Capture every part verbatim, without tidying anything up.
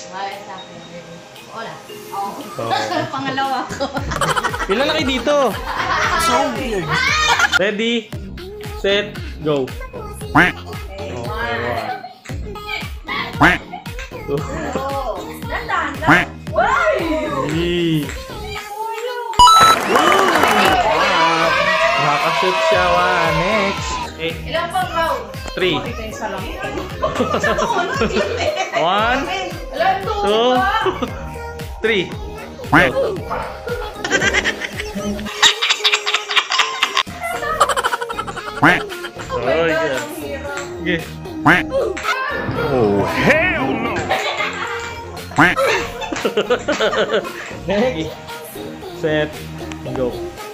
Wala sa akin. Wala. Oo. Pangalawa ko. Pila na kayo dito? So weird. Ready, set, go. Okay, one. Two. Dandan lang. Three. Nakashoot siya. One. Next. Okay. Ilang pang round? Three. One. Two. Three. Go. Oh, yeah. Okay. Oh, hell no! Next. Set. Go.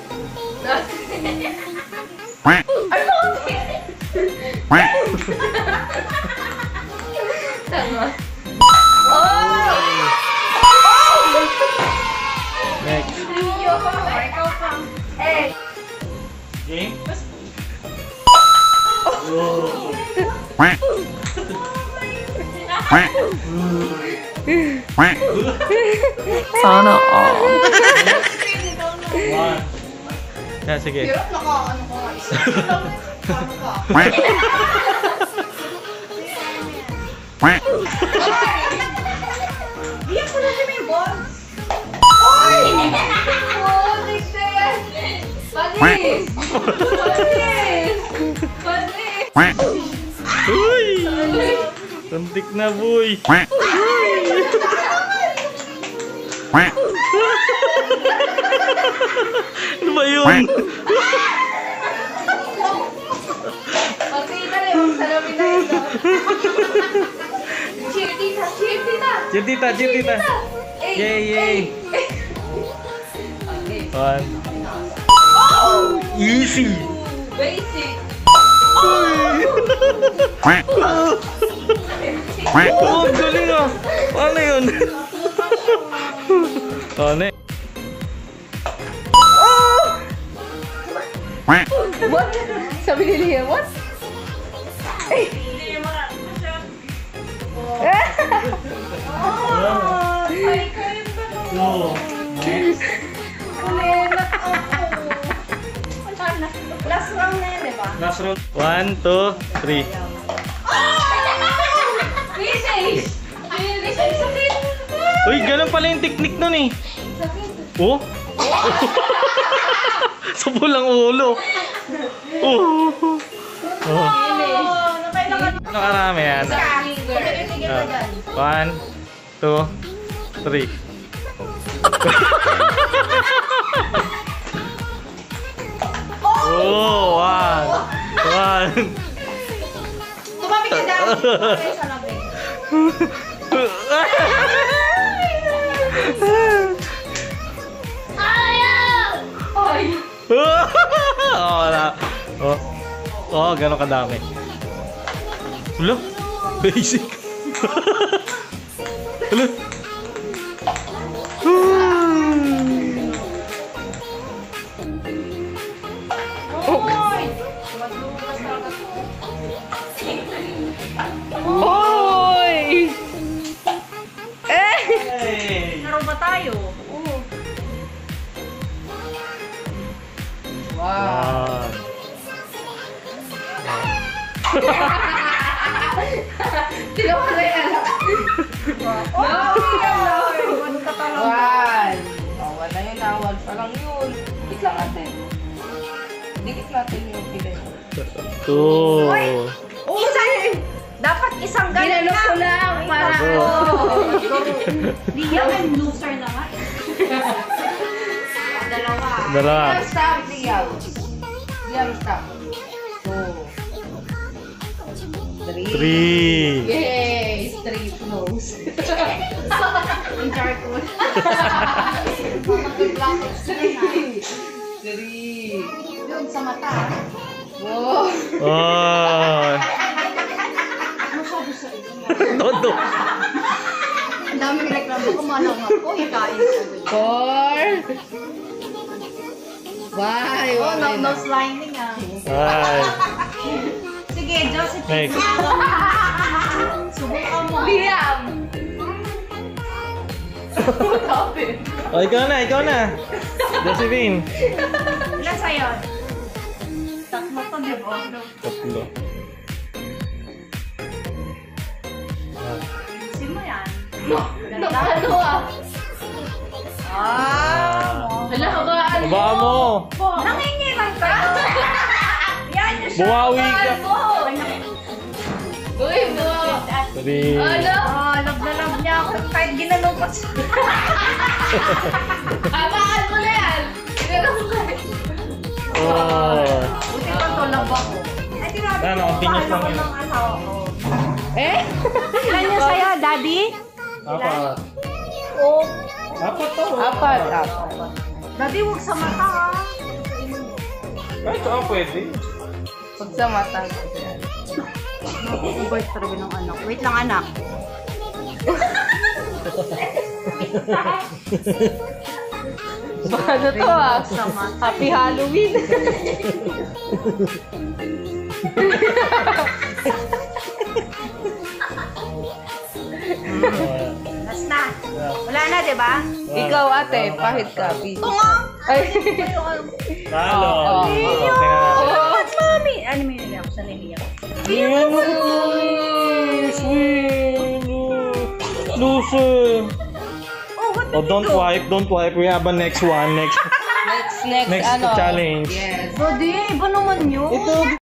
Next. Game. Sana all. One. Yeah, sige. Hirap na ka, ano ko nga isa. Iyak ko natin yung balls. Oy! Oh, next day! Panis! Panis! Panis! Uy! Tuntik na, boy. Ano ba yun? Pati na rin, salamin na yun. Cheer tita, cheer tita. Cheer tita, cheer tita. Yay, yay. One. Oh! Easy. Basic. Oh, galing ah. Paano yun? Paano yun? What? Sabi ni Liam, what? Ay! Oh! Ay, kayo ba no? Two. Next. Kulelat ako. Wala na. Last round na yun, diba? Last round. One, two, three. Finish! Finish! Ay, sakit! Uy, ganun pala yung technique nun eh. Sakit! Oh? Sa pulang ulo. Oh. Oh. Ano karami yan? Uh, one, two, three. Oh, one. One. Tumamig ka dyan! Okay, sa labi. Ayaw! Ay! Oh, wala. Oh. Oh, gano'ng kadami. Hello? Basic. Hello? Oy! Oy! Eh! Hey! Laro ba tayo? Oo. Wow! Tinawa na yan. Wow! One ka talaga. One. Oh, wala yun na. One pa lang yun. Dikit lang natin. Dikit natin yung pilay. Two. Isa yun. Dapat isang ganun lang. Ginano ko lang para ako. Di yan, loser na nga. Dalawa. Dalawa. Diyan stop, diyan. Diyan stop. Two. Three. Three. Yay! Straight nose. Yung charcoal. Three. Three. Doon sa mata. Wow. Oh. Todo. Ang daming reklamo. Kumalaw nga po. Ikain ko. Four. Why? Oh, no, nose lining ah. Ay. Sige, Josephine. Next. Subukan mo. Liam. What happened? O, ikaw na, ikaw na. Josephine. Ilan sa'yo? Tatlo to, di ba? Tatlo. Ayusin mo yan. Nakano ah. Ah, Hala, habaan mo. Habaan mo. nanginginan ka? Yan, yung Bumawi ka. Habaan mo. Uy, buwa. Three. Ano? Oh, love na love niya ako. Kahit ginanong pa siya. Habaan mo na yan. Ginanong ko. Oh. Buti pa to, love ako. Ay, tinabi Ano, ko, continuous mahal lang ako yun. ng asawa ko. Eh? Ilan yung sa'yo, daddy? Apat. Oh. Apat to. Apat, apat. Daddy, huwag sa mata, ha? Kahit saan pwede. Pag sa mata. Bait talaga ng anak. Wait lang, anak. Ano to ah? Sa mata. Happy Halloween. Last na. Wala na, di ba? Ikaw ate, pahit ka. Pi. Ay. Talo. Oo, oo, Tingnan Oh, natin. what, mami? Ano may nili ako sa nili ako? Yan mo. Sweet. Loser. Oh, what Oh, don't wipe, don't wipe. We have a next one. Next Next, next, next ano? challenge. Yes. Daddy, iba naman yun. Ito,